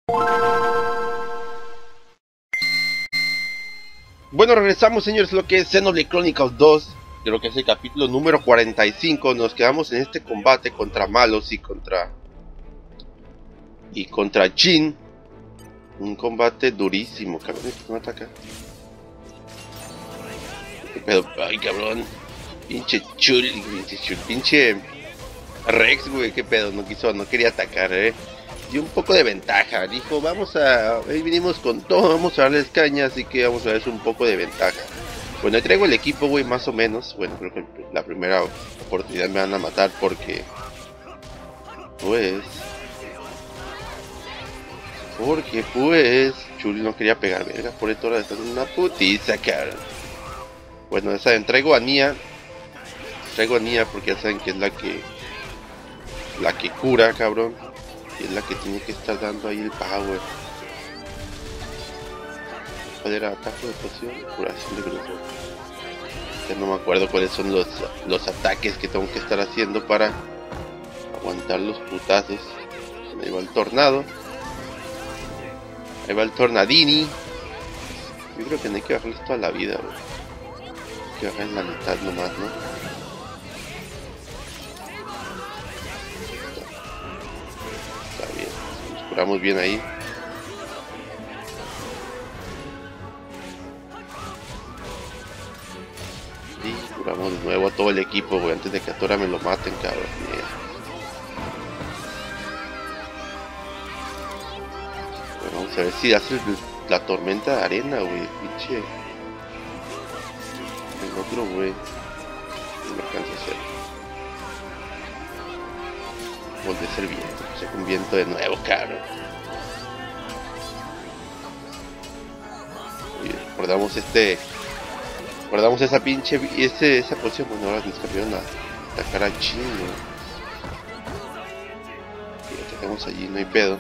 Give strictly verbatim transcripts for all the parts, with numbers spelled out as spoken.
Bueno, regresamos, señores, lo que es Xenoblade Chronicles dos. Creo que es el capítulo número cuarenta y cinco. Nos quedamos en este combate contra Malos y contra... Y contra Jin. Un combate durísimo, cabrón. ¿Cómo ataca? ¿Qué pedo? Ay, cabrón. Pinche chul, pinche chul, pinche Rex, güey. ¿Qué pedo? No quiso, no quería atacar, eh. Dio un poco de ventaja. Dijo, vamos a... Ahí vinimos con todo, vamos a darles caña, así que vamos a darles un poco de ventaja. Bueno, ahí traigo el equipo, güey, más o menos. Bueno, creo que la primera oportunidad me van a matar porque... Pues... Porque, pues... Chuli no quería pegar, verga, por esto ahora está en una putiza, cabrón. Bueno, ya saben, traigo a Nia. Traigo a Nia porque ya saben que es la que... La que cura, cabrón. Y es la que tiene que estar dando ahí el power. ¿Cuál era? Ataque de poción, curación de grupo. Ya no me acuerdo cuáles son los, los ataques que tengo que estar haciendo para aguantar los putazos. Ahí va el tornado. Ahí va el tornadini. Yo creo que no hay que bajarles toda la vida, bro. Hay que bajar en la mitad nomás, ¿no? Está bien, nos curamos bien ahí. Y curamos de nuevo a todo el equipo, güey, antes de que a Tora me lo maten, cabrón. Mierda. Bueno, vamos a ver si hace la tormenta de arena, güey, pinche. El otro, güey. No me alcanza a hacer. Volví a ser viento, se un viento de nuevo, cabrón. Y recordamos este. Guardamos esa pinche, ese, esa posición, bueno, ahora nos cambiaron a atacar a Chino. Y atacamos allí, no hay pedo.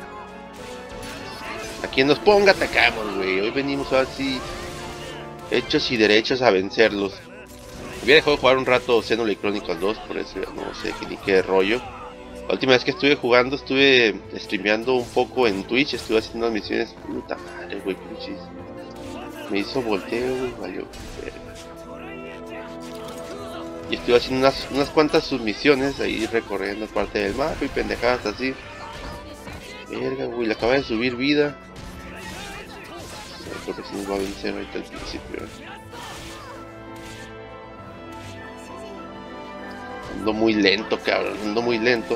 A quien nos ponga atacamos, güey. Hoy venimos ahora sí, hechos y derechos a vencerlos. Había dejado de jugar un rato Xenoblade Chronicles dos, por eso ya no sé ni qué rollo. La última vez que estuve jugando, estuve streameando un poco en Twitch, estuve haciendo unas misiones. Puta madre, güey, pinches. Me hizo volteo, güey, valió. Y estuve haciendo unas, unas cuantas submisiones ahí recorriendo parte del mapa y pendejadas así. Verga, güey, le acaba de subir vida. Creo que sí nos va a vencer ahorita al principio. Ando muy lento, cabrón, ando muy lento.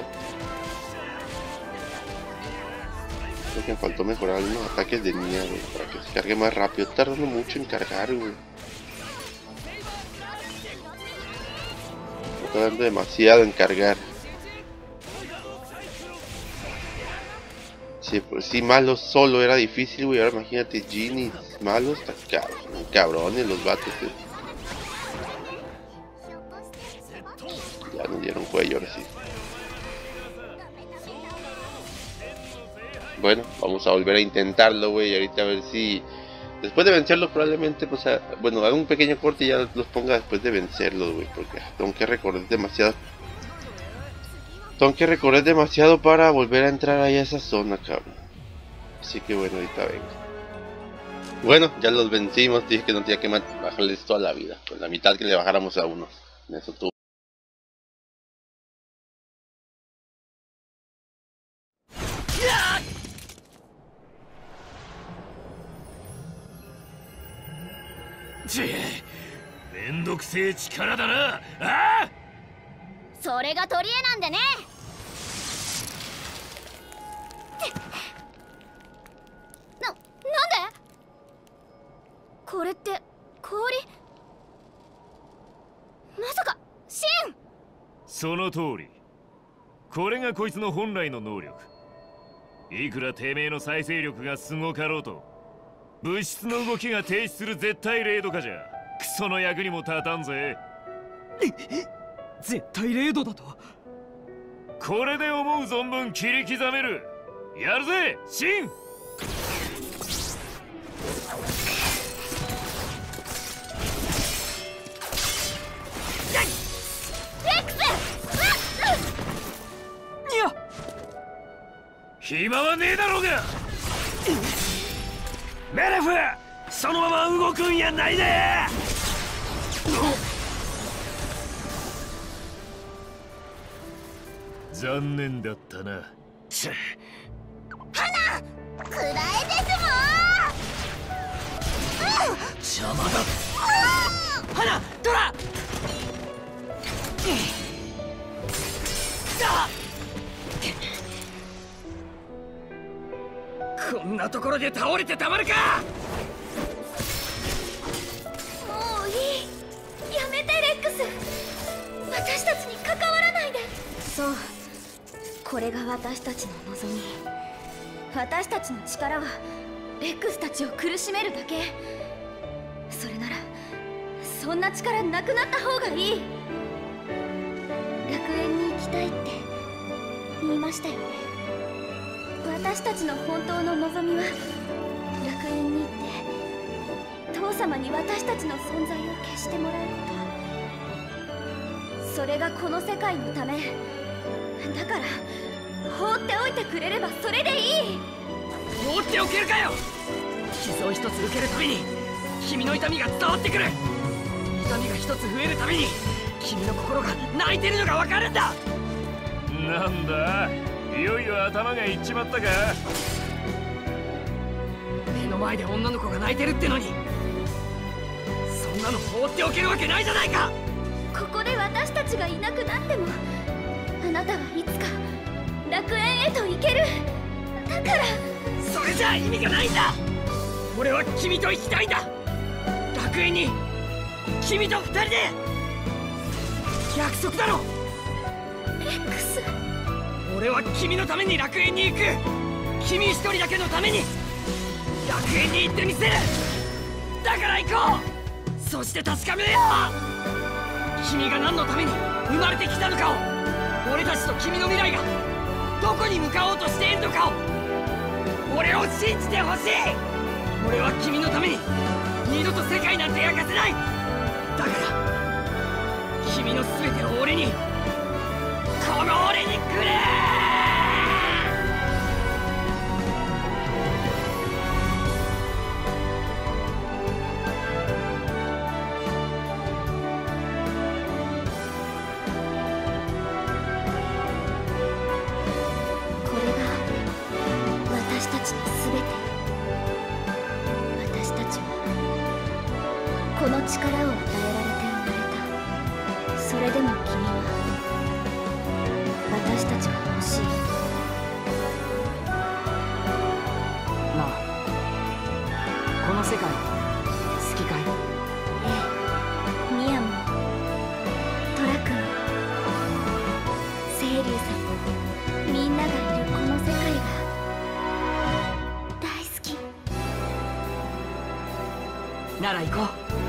Creo que me faltó mejorar unos ataques de Nia, güey, para que se cargue más rápido. Está tardando mucho en cargar, güey. Está tardando demasiado en cargar. Sí, pues sí, Malos solo era difícil, güey. Ahora imagínate Jin y Malos, está cabrón, cabrones los vatos, güey. Ya nos dieron cuello, ahora sí. Bueno, vamos a volver a intentarlo, güey. Ahorita a ver si... Después de vencerlos probablemente, pues, a... bueno, hago un pequeño corte y ya los ponga después de vencerlos, güey. Porque tengo que recorrer demasiado. Tengo que recorrer demasiado para volver a entrar ahí a esa zona, cabrón. Así que bueno, ahorita vengo. Bueno, ya los vencimos. Dije que no tenía que bajarles toda la vida. Con la mitad que le bajáramos a uno. En eso tuvo. ¡Ah! それが取り柄なんでね。な、なんで？これって氷？まさかシン？ その通り。これがこいつの本来の能力。いくらてめえの再生力がすごかろうと、物質の動きが停止する絶対零度化じゃクソの役にも立たんぜ。 絶対零度だと。 これで思う存分切り刻める。やるぜシン。暇はねえだろうが。 メレフ、そのまま動くんやないで。 残念だったな。 ち花くらえですもん。 邪魔だ。花、トラ。こんなところで倒れてたまるか。 もういい、やめてレックス。私たちに関わらないで。そう、これが私たちの望み。私たちの力はレックスたちを苦しめるだけ。それならそんな力なくなった方がいい。楽園に行きたいって言いましたよね。私たちの本当の望みは楽園に行って父様に私たちの存在を消してもらうこと。それがこの世界のためだから、放っておいてくれればそれでいい。 放っておけるかよ。傷を一つ受けるたびに君の痛みが伝わってくる。痛みが一つ増えるたびに君の心が泣いてるのがわかるんだ。 なんだ、いよいよ頭がいっちまったか。 目の前で女の子が泣いてるってのに、そんなの放っておけるわけないじゃないか。 ここで私たちがいなくなっても、あなたはいつか楽園へと行ける。だからそれじゃあ意味がないんだ。俺は君と行きたいんだ。楽園に君と二人で。約束だろ。 レックス、 俺は君のために楽園に行く。君一人だけのために楽園に行ってみせる。だから行こう。そして確かめよう。君が何のために生まれてきたのかを、俺たちと君の未来がどこに向かおうとしているのかを、俺を信じてほしい。俺は君のために二度と世界なんて焼かせない。だから君の全てを俺に、この俺にくれ。 これが私たちの全て。私たちはこの力を与えられて生まれた。それでも君は私たちが欲しい。 なあ、この世界好きかい？ ええ、ミヤもトラ君、清流さん、みんながいるこの世界が大好き。 なら行こう。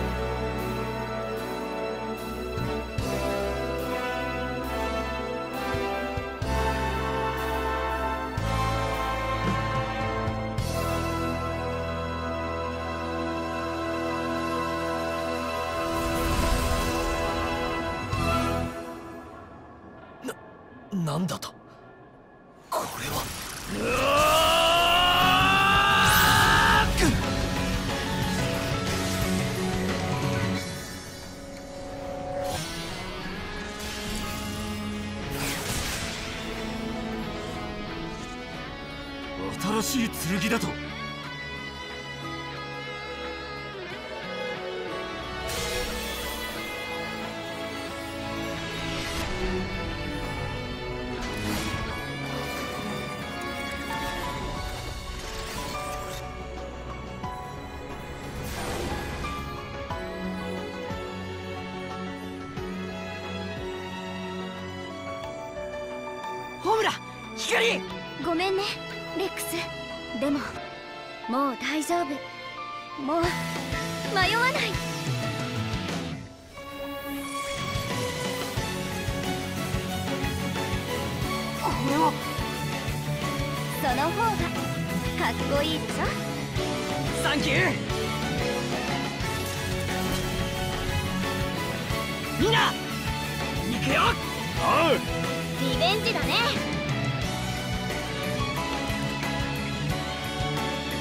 なんだとこれは。 新しい剣だと。 ホムラ、光。 ごめんねレックス。でももう大丈夫。もう迷わない。 これはその方がかっこいいでしょ。 サンキュー。みんな行くよ。 おう。 リベンジだね。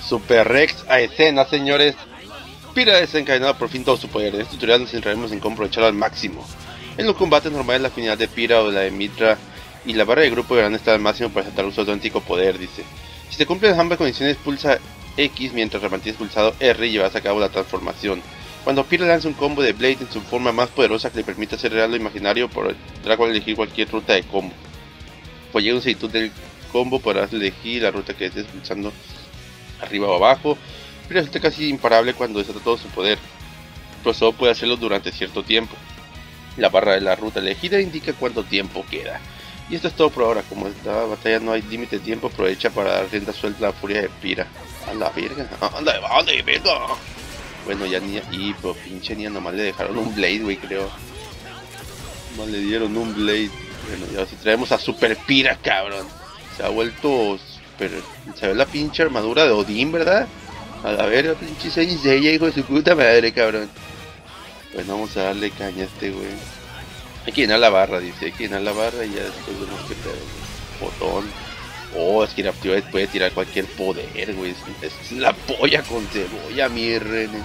Super Rex a escena, señores. Pira ha desencadenado por fin todo su poder. En este tutorial nos centraremos en cómo aprovecharlo al máximo. En los combates normales, la afinidad de Pira o la de Mitra y la barra de grupo deberán estar al máximo para aceptar su auténtico poder, dice. Si se cumplen ambas condiciones, pulsa X mientras mantienes pulsado R y llevarás a cabo la transformación. Cuando Pira lanza un combo de Blade en su forma más poderosa que le permite hacer real lo imaginario, podrá elegir cualquier ruta de combo. Pues llega una similitud del combo, podrás elegir la ruta que estés pulsando arriba o abajo. Pira resulta casi imparable cuando desata todo su poder, pero solo puede hacerlo durante cierto tiempo. La barra de la ruta elegida indica cuánto tiempo queda. Y esto es todo por ahora. Como esta batalla no hay límite de tiempo, aprovecha para dar rienda suelta a la furia de Pira. A la verga, anda, vale, verga. Bueno, ya ni, y pues pinche Nia nomás le dejaron un Blade, güey, creo. Nomás le dieron un Blade. Bueno, ya si traemos a Super Pira, cabrón. Se ha vuelto super... Se ve la pinche armadura de Odín, ¿verdad? A la verga, pinche Saint Seiya, hijo de su puta madre, cabrón. Bueno, vamos a darle caña a este, güey. Hay que llenar la barra, dice. Hay que llenar la barra y ya después vemos que pedo. Botón. Oh, es que Raptioid puede tirar cualquier poder, güey. Es, es la polla con cebolla, mi René.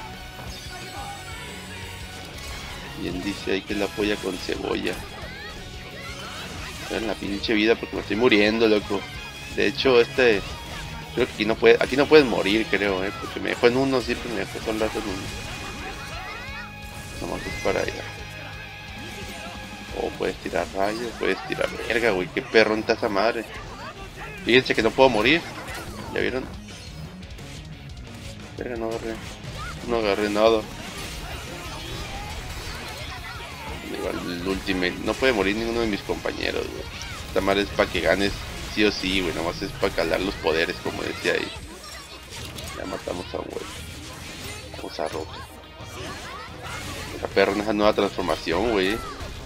Bien dice ahí que es la polla con cebolla. En la pinche vida porque me estoy muriendo, loco. De hecho, este... Creo que aquí no puede, aquí no puedes morir, creo, eh. Porque me dejó en uno, siempre me dejó todo el rato en uno. Nomás es para allá. Oh, puedes tirar rayos, puedes tirar verga, güey. Qué perro está esa madre. Fíjense que no puedo morir. ¿Ya vieron? Verga, no agarré. No agarré nada. Igual el ultimate. No puede morir ninguno de mis compañeros, güey. Esta madre es para que ganes sí o sí, güey. Nomás es para calar los poderes, como decía ahí. Ya matamos a un güey. Vamos a Roca. Esa perra en esa nueva transformación, güey.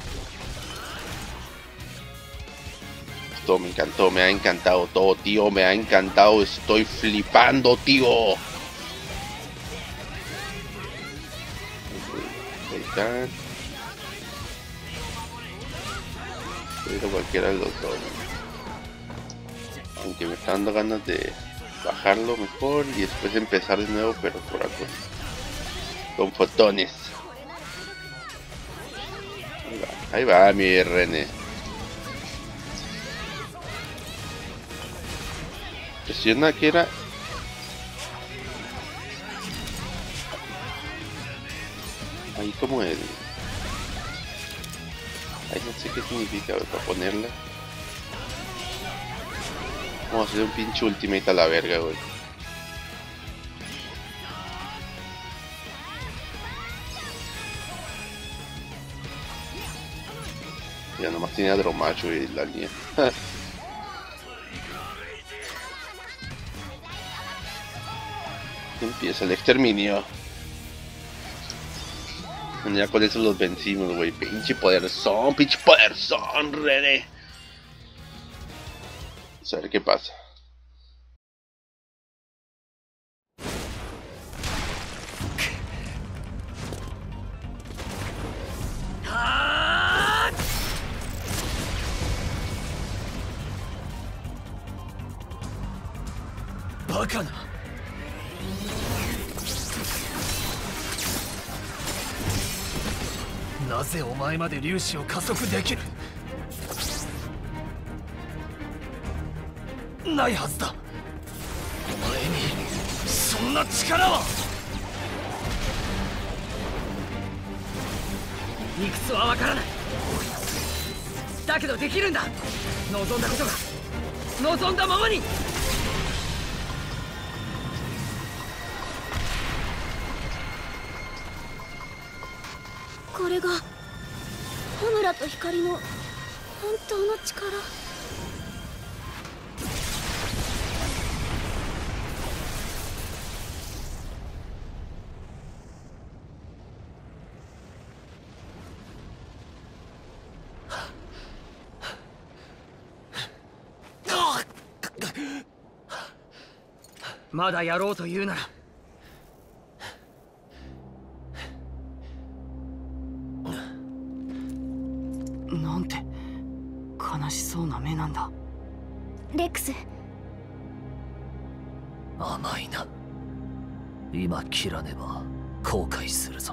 Me encantó, me ha encantado todo, tío, me ha encantado, estoy flipando, tío. Ahí está. Pero cualquiera de los dos. Aunque me está dando ganas de bajarlo mejor y después empezar de nuevo, pero por acá. Con fotones. Ahí va, ahí va mi René. Presiona que era ahí como el ahí no sé qué significa para ponerla. Vamos a hacer un pinche ultimate a la verga, güey. Ya nomás tenía Dromacho y la niña. Empieza el exterminio. Ya con eso los vencimos, güey. Pinche poder son, pinche poder son, René. Vamos a ver qué pasa. Bacana.なぜお前まで粒子を加速できる？ないはずだ。お前にそんな力は。 理屈はわからない。だけどできるんだ。望んだことが望んだままに。 これが穂村と光の本当の力。 まだやろうというなら。 なんて悲しそうな目なんだ。 レックス、 甘いな。 今切らねば後悔するぞ。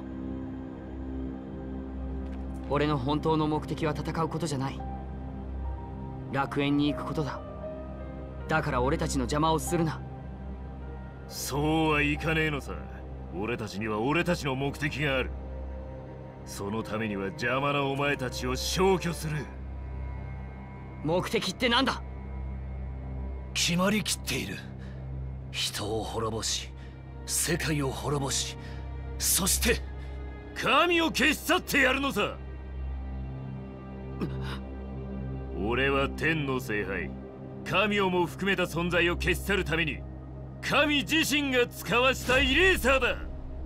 俺の本当の目的は戦うことじゃない。楽園に行くことだ。だから俺たちの邪魔をするな。 そうはいかねえのさ。俺たちには俺たちの目的がある。そのためには邪魔なお前たちを消去する。 目的ってなんだ？ 決まりきっている。人を滅ぼし、世界を滅ぼし、そして神を消し去ってやるのさ。俺は天の聖杯、神をも含めた存在を消し去るために神自身が使わしたイレーサーだ。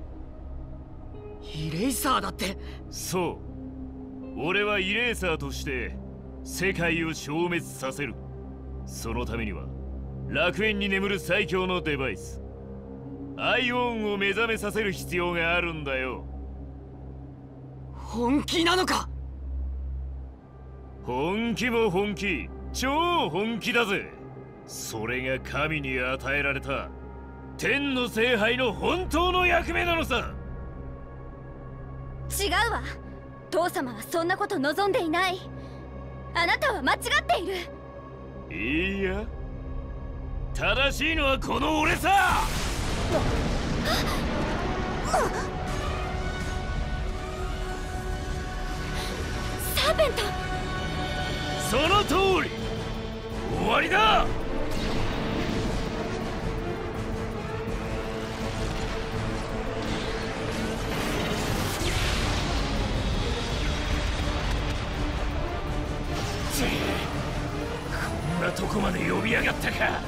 イレイサーだって？ そう、俺はイレーサーとして世界を消滅させる。そのためには楽園に眠る最強のデバイスアイオンを目覚めさせる必要があるんだよ。 本気なのか？ 本気も本気、超本気だぜ。それが神に与えられた天の聖杯の本当の役目なのさ。 違うわ。父様はそんなこと望んでいない。あなたは間違っている。 いいや、正しいのはこの俺さ。 サーペント。 その通り。終わりだ。こんなとこまで呼び上がったか。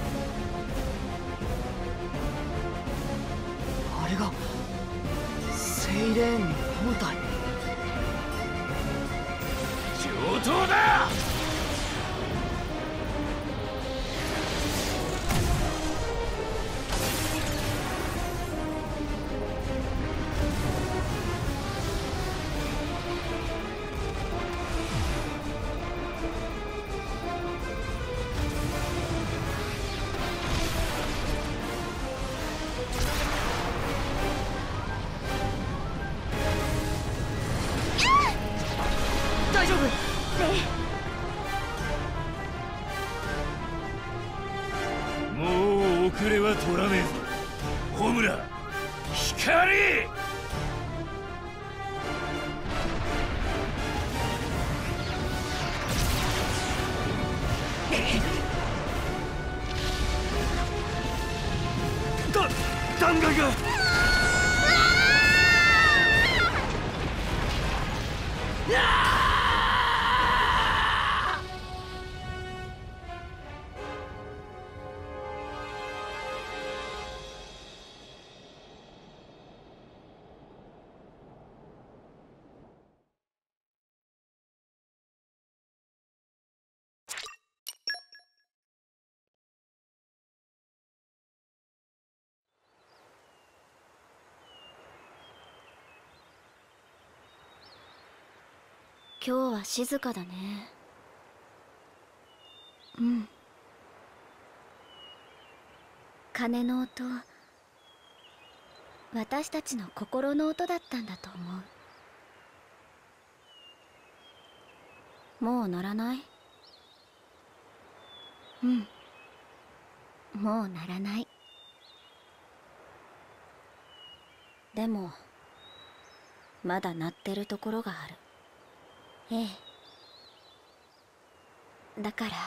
あれがセイレーンの本体。 上等だ。 大丈夫？ もう遅れは取らねえぞ。ホムラ、光！だ、弾丸が！ 今日は静かだね。うん。鐘の音、私たちの心の音だったんだと思う。もう鳴らない？うん。もう鳴らない。でもまだ鳴ってるところがある。ええ。だから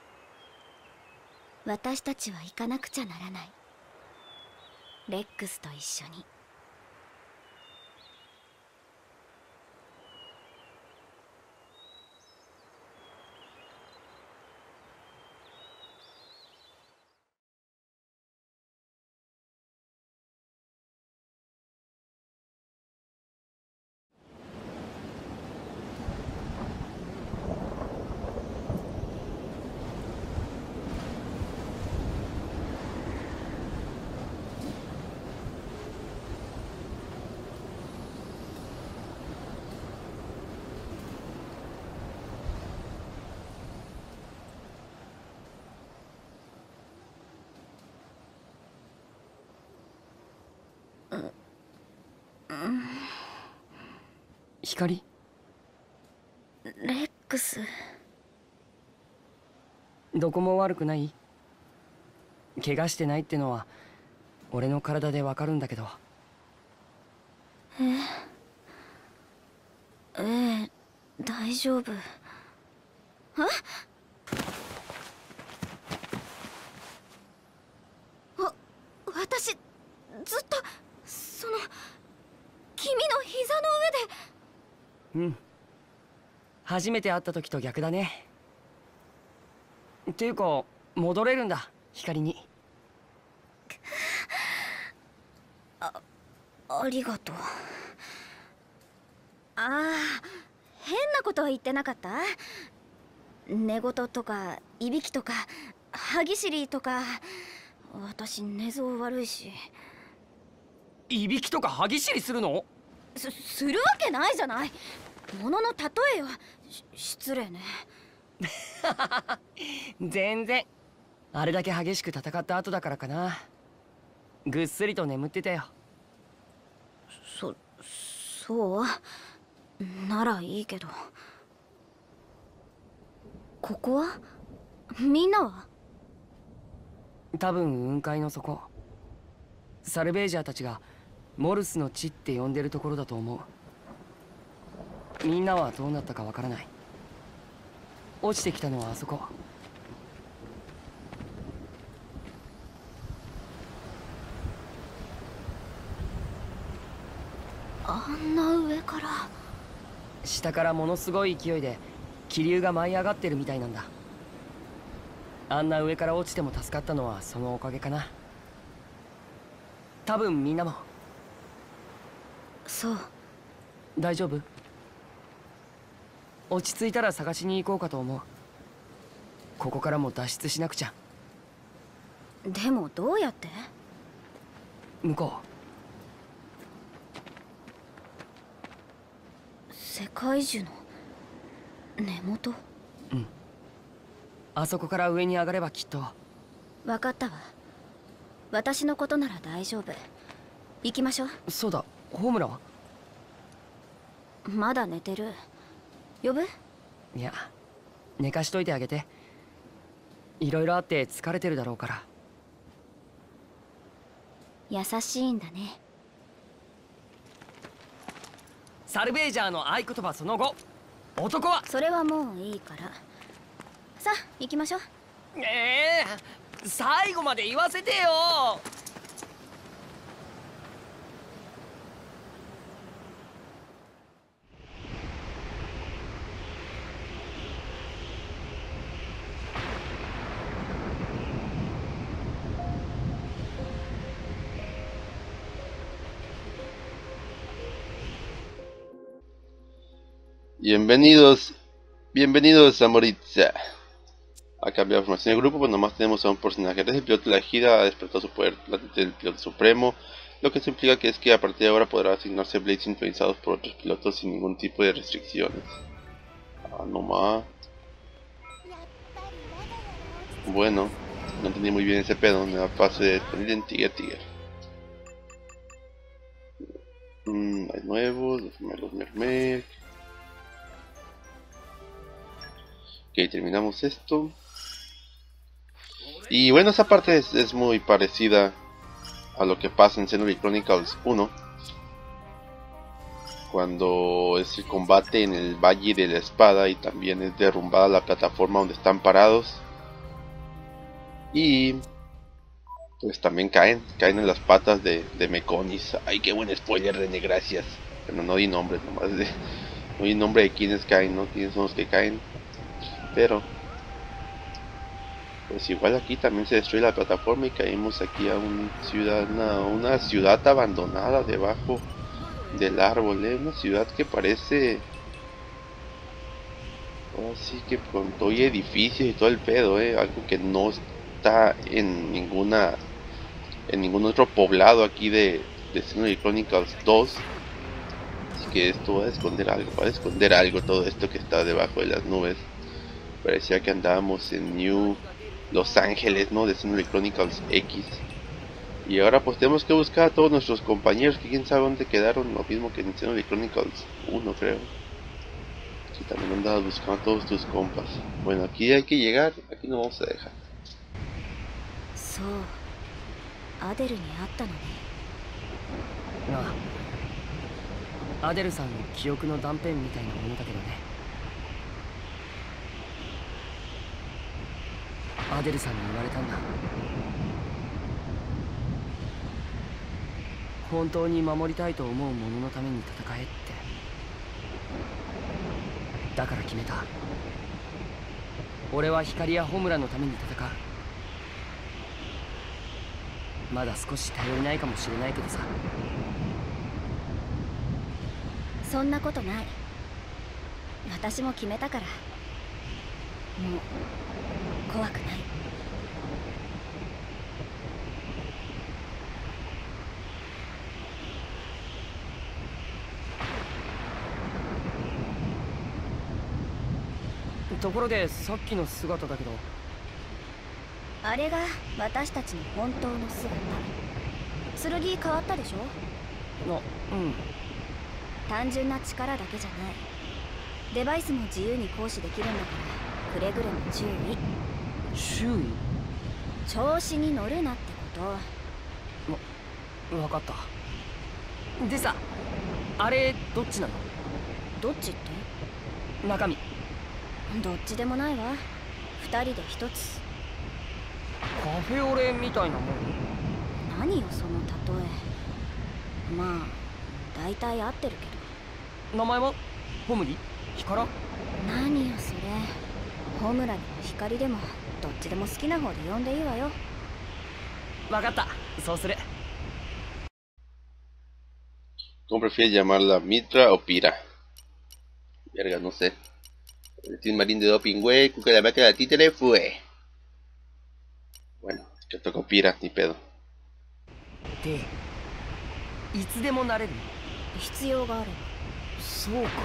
私たちは行かなくちゃならない。レックスと一緒に。 光？ レックス。 どこも悪くない？怪我してないってのは俺の体でわかるんだけど。 えええ大丈夫。え？わ私ずっとその君の膝の上で。 うん、初めて会った時と逆だね。っていうか戻れるんだ、光に。 あ、ありがとう。ああ、変なことは言ってなかった？寝言とかいびきとか歯ぎしりとか。私寝相悪いし。 いびきとか歯ぎしりするの？ す、するわけないじゃない。ものの例えよ。し失礼ね。 全然。あれだけ激しく戦った後だからかな。ぐっすりと眠ってたよ。 そ、そうならいいけど。ここは？みんなは？ 多分雲海の底。サルベージャーたちがモルスの地って呼んでるところだと思う。みんなはどうなったかわからない。落ちてきたのはあそこ。 あんな上から。 下からものすごい勢いで気流が舞い上がってるみたいなんだ。あんな上から落ちても助かったのはそのおかげかな。多分みんなも。 そう。 大丈夫？落ち着いたら探しに行こうかと思う。ここからも脱出しなくちゃ。 でもどうやって？ 向こう。世界樹の根元？ うん。あそこから上に上がればきっと。 分かったわ。私のことなら大丈夫。行きましょう。 そうだ、ホムラは？ まだ寝てる。呼ぶ？ いや、寝かしといてあげて。いろいろあって疲れてるだろうから。 優しいんだね。 サルベージャーの合言葉そのご。男は。 それはもういいから。さあ行きましょう。 ええー、最後まで言わせてよ。 Bienvenidos, bienvenidos a Moritza. Ha cambiado la formación del grupo, pues nomás tenemos a un personaje. El piloto de la gira ha despertado su poder del piloto supremo, lo que implica que es que a partir de ahora podrá asignarse blades influenciados por otros pilotos sin ningún tipo de restricciones. Ah, nomás. Bueno, no entendí muy bien ese pedo, me da pase de disponible en Tiger Tiger. Mm, hay nuevos, los gemelos Mermer. Ok, terminamos esto. Y bueno, esa parte es, es muy parecida a lo que pasa en Xenoblade Chronicles uno, cuando es el combate en el Valle de la Espada y también es derrumbada la plataforma donde están parados. Y pues también caen, caen en las patas de, de Mekonis. Ay, qué buen spoiler, René, gracias. Pero no di nombres, nomás de, no di nombre de quienes caen, ¿no? Quiénes son los que caen. Pero pues igual aquí también se destruye la plataforma y caímos aquí a un ciudad, una, una ciudad abandonada debajo del árbol, ¿eh? Una ciudad que parece, así que con todo y edificios y todo el pedo, ¿eh? Algo que no está en ninguna, en ningún otro poblado aquí de, de Xenoblade Chronicles dos. Así que esto va a esconder algo, va a esconder algo todo esto que está debajo de las nubes. Parecía que andábamos en New Los Ángeles, ¿no? De Xenoblade Chronicles X. Y ahora pues tenemos que buscar a todos nuestros compañeros que quién sabe dónde quedaron, lo mismo que en Xenoblade Chronicles uno, creo. Si también andabas buscando a todos tus compas. Bueno, aquí hay que llegar, aquí no vamos a dejar. そうアデルに会ったのね。 ああ、アデルさんの記憶の断片みたいなものだけどね。アデルさんに言われたんだ。本当に守りたいと思う者のために戦えって。だから決めた。俺は光やホムラのために戦う。まだ少し頼りないかもしれないけどさ。 そんなことない。私も決めたから。もう怖くない。 ところでさっきの姿だけど、 あれが私たちの本当の姿。剣変わったでしょ。 あ、うん。 単純な力だけじゃない。デバイスも自由に行使できるんだから、くれぐれも注意。 注意？ 調子に乗るなってこと。 わ、分かった。でさ、あれどっちなの？ どっちって？ 中身。 どっちでもないわ。二人で一つ。 カフェオレみたいなもん？ 何よその例え。まあ大体合ってるけど。名前は？ホムリ？ヒカラ？ 何よそれ。ホムラでも光でもどっちでも好きな方で呼んでいいわよ。 分かった。そうする。 ¿Cómo prefieres llamarla? ¿Mitra o Pira? Verga, no sé. El Team Marín de Doping, güey, que la vaca de la títere fue. Bueno, que tocó Pira, ni pedo. で、いつでもなれるの？ 必要があれば。 そうか。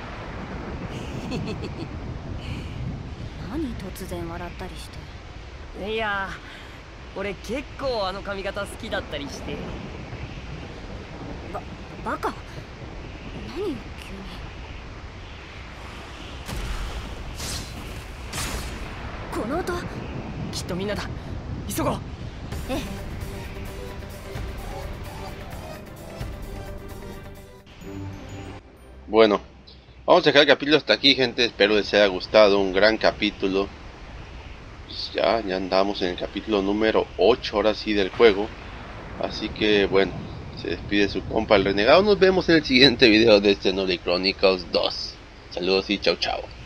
何突然笑ったりして。 いやー、俺結構あの髪型好きだったりして。 ば、バカ？何よ急に。この音。 きっとみんなだ。急ごう。 ええ。 Bueno, vamos a dejar el capítulo hasta aquí, gente. Espero les haya gustado. Un gran capítulo. Pues ya, ya andamos en el capítulo número ocho, ahora sí, del juego. Así que, bueno, se despide su compa el renegado. Nos vemos en el siguiente video de Xenoblade Chronicles dos. Saludos y chao chao.